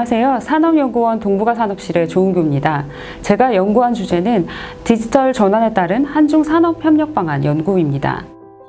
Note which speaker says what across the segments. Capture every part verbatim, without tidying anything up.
Speaker 1: 안녕하세요. 산업연구원 동북아 산업실의 조은교입니다. 제가 연구한 주제는 디지털 전환에 따른 한중 산업 협력 방안 연구입니다.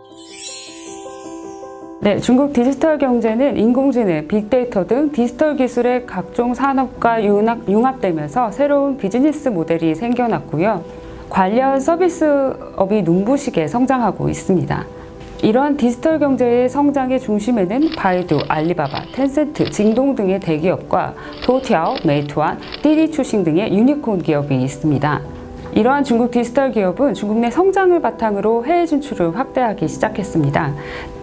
Speaker 1: 네, 중국 디지털 경제는 인공지능, 빅데이터 등 디지털 기술의 각종 산업과 융합, 융합되면서 새로운 비즈니스 모델이 생겨났고요. 관련 서비스업이 눈부시게 성장하고 있습니다. 이러한 디지털 경제의 성장의 중심에는 바이두, 알리바바, 텐센트, 징동 등의 대기업과 토티아오, 메이투안, 디디추싱 등의 유니콘 기업이 있습니다. 이러한 중국 디지털 기업은 중국 내 성장을 바탕으로 해외 진출을 확대하기 시작했습니다.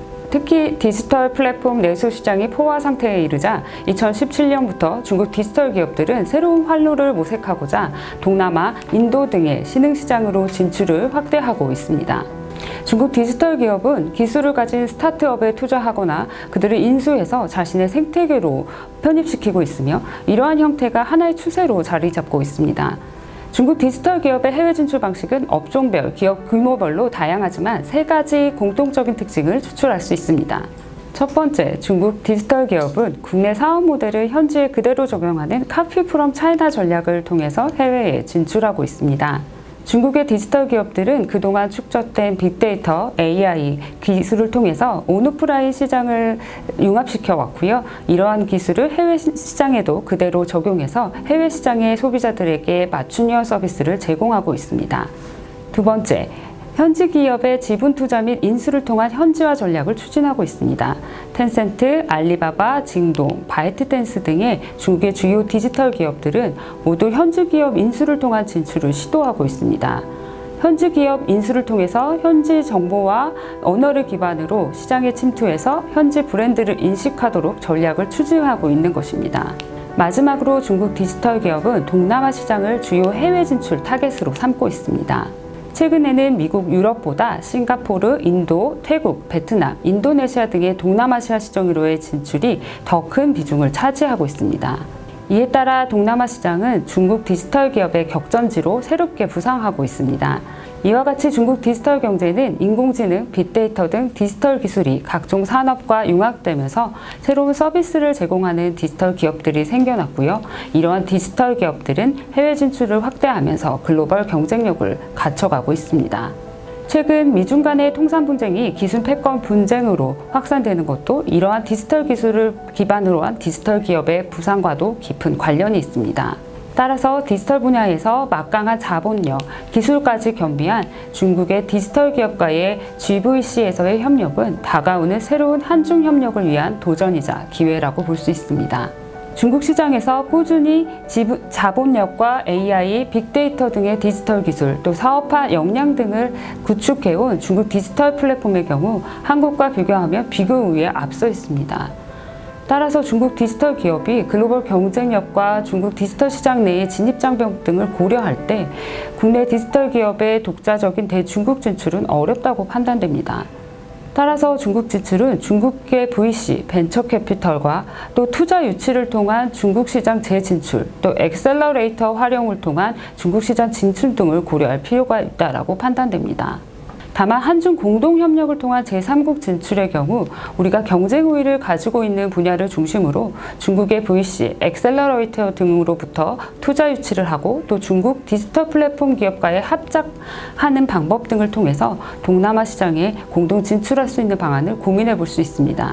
Speaker 1: 특히 디지털 플랫폼 내수 시장이 포화 상태에 이르자 이천십칠 년부터 중국 디지털 기업들은 새로운 활로를 모색하고자 동남아, 인도 등의 신흥시장으로 진출을 확대하고 있습니다. 중국 디지털 기업은 기술을 가진 스타트업에 투자하거나 그들을 인수해서 자신의 생태계로 편입시키고 있으며 이러한 형태가 하나의 추세로 자리 잡고 있습니다. 중국 디지털 기업의 해외 진출 방식은 업종별, 기업 규모별로 다양하지만 세 가지 공통적인 특징을 추출할 수 있습니다. 첫 번째, 중국 디지털 기업은 국내 사업 모델을 현지에 그대로 적용하는 카피 프롬 차이나 전략을 통해서 해외에 진출하고 있습니다. 중국의 디지털 기업들은 그동안 축적된 빅데이터, 에이아이 기술을 통해서 온오프라인 시장을 융합시켜 왔고요. 이러한 기술을 해외 시장에도 그대로 적용해서 해외 시장의 소비자들에게 맞춤형 서비스를 제공하고 있습니다. 두 번째, 현지 기업의 지분 투자 및 인수를 통한 현지화 전략을 추진하고 있습니다. 텐센트, 알리바바, 징동, 바이트댄스 등의 중국의 주요 디지털 기업들은 모두 현지 기업 인수를 통한 진출을 시도하고 있습니다. 현지 기업 인수를 통해서 현지 정보와 언어를 기반으로 시장에 침투해서 현지 브랜드를 인식하도록 전략을 추진하고 있는 것입니다. 마지막으로 중국 디지털 기업은 동남아 시장을 주요 해외 진출 타겟으로 삼고 있습니다. 최근에는 미국, 유럽보다 싱가포르, 인도, 태국, 베트남, 인도네시아 등의 동남아시아 시장으로의 진출이 더 큰 비중을 차지하고 있습니다. 이에 따라 동남아 시장은 중국 디지털 기업의 격전지로 새롭게 부상하고 있습니다. 이와 같이 중국 디지털 경제는 인공지능, 빅데이터 등 디지털 기술이 각종 산업과 융합되면서 새로운 서비스를 제공하는 디지털 기업들이 생겨났고요. 이러한 디지털 기업들은 해외 진출을 확대하면서 글로벌 경쟁력을 갖춰가고 있습니다. 최근 미중 간의 통상 분쟁이 기술 패권 분쟁으로 확산되는 것도 이러한 디지털 기술을 기반으로 한 디지털 기업의 부상과도 깊은 관련이 있습니다. 따라서 디지털 분야에서 막강한 자본력, 기술까지 겸비한 중국의 디지털 기업과의 지브이씨에서의 협력은 다가오는 새로운 한중 협력을 위한 도전이자 기회라고 볼 수 있습니다. 중국 시장에서 꾸준히 지부, 자본력과 에이아이, 빅데이터 등의 디지털 기술, 또 사업화 역량 등을 구축해온 중국 디지털 플랫폼의 경우 한국과 비교하면 비교 우위에 앞서 있습니다. 따라서 중국 디지털 기업이 글로벌 경쟁력과 중국 디지털 시장 내의 진입장벽 등을 고려할 때 국내 디지털 기업의 독자적인 대중국 진출은 어렵다고 판단됩니다. 따라서 중국 진출은 중국계 브이씨, 벤처캐피털과 또 투자 유치를 통한 중국 시장 재진출, 또 엑셀러레이터 활용을 통한 중국 시장 진출 등을 고려할 필요가 있다고 판단됩니다. 다만 한중 공동협력을 통한 제삼국 진출의 경우 우리가 경쟁 우위를 가지고 있는 분야를 중심으로 중국의 브이씨, 엑셀러레이터 등으로부터 투자 유치를 하고 또 중국 디지털 플랫폼 기업과의 합작하는 방법 등을 통해서 동남아 시장에 공동 진출할 수 있는 방안을 고민해 볼 수 있습니다.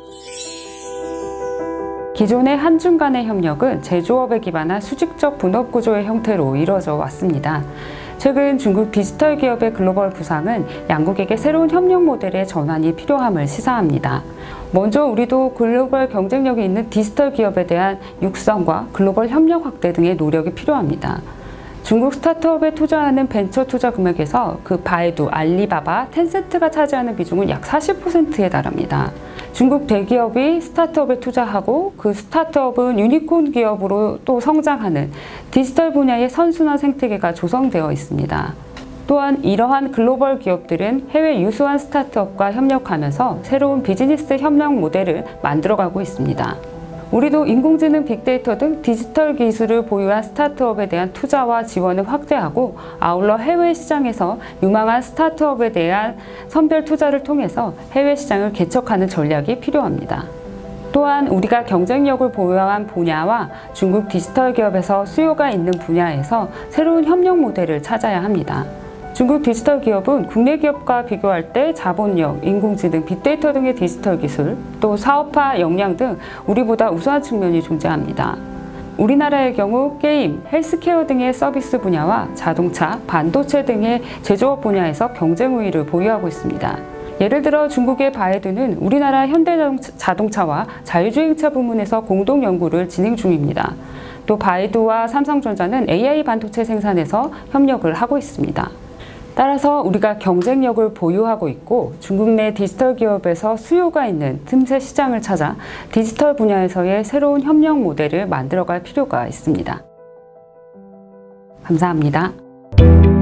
Speaker 1: 기존의 한중 간의 협력은 제조업에 기반한 수직적 분업 구조의 형태로 이루어져 왔습니다. 최근 중국 디지털 기업의 글로벌 부상은 양국에게 새로운 협력 모델의 전환이 필요함을 시사합니다. 먼저 우리도 글로벌 경쟁력이 있는 디지털 기업에 대한 육성과 글로벌 협력 확대 등의 노력이 필요합니다. 중국 스타트업에 투자하는 벤처 투자 금액에서 그 바이두, 알리바바, 텐센트가 차지하는 비중은 약 사십 퍼센트에 달합니다. 중국 대기업이 스타트업에 투자하고 그 스타트업은 유니콘 기업으로 또 성장하는 디지털 분야의 선순환 생태계가 조성되어 있습니다. 또한 이러한 글로벌 기업들은 해외 유수한 스타트업과 협력하면서 새로운 비즈니스 협력 모델을 만들어가고 있습니다. 우리도 인공지능, 빅데이터 등 디지털 기술을 보유한 스타트업에 대한 투자와 지원을 확대하고 아울러 해외 시장에서 유망한 스타트업에 대한 선별 투자를 통해서 해외 시장을 개척하는 전략이 필요합니다. 또한 우리가 경쟁력을 보유한 분야와 중국 디지털 기업에서 수요가 있는 분야에서 새로운 협력 모델을 찾아야 합니다. 중국 디지털 기업은 국내 기업과 비교할 때 자본력, 인공지능, 빅데이터 등의 디지털 기술, 또 사업화 역량 등 우리보다 우수한 측면이 존재합니다. 우리나라의 경우 게임, 헬스케어 등의 서비스 분야와 자동차, 반도체 등의 제조업 분야에서 경쟁 우위를 보유하고 있습니다. 예를 들어 중국의 바이두는 우리나라 현대자동차와 자율주행차 부문에서 공동 연구를 진행 중입니다. 또 바이두와 삼성전자는 에이아이 반도체 생산에서 협력을 하고 있습니다. 따라서 우리가 경쟁력을 보유하고 있고 중국 내 디지털 기업에서 수요가 있는 틈새 시장을 찾아 디지털 분야에서의 새로운 협력 모델을 만들어갈 필요가 있습니다. 감사합니다.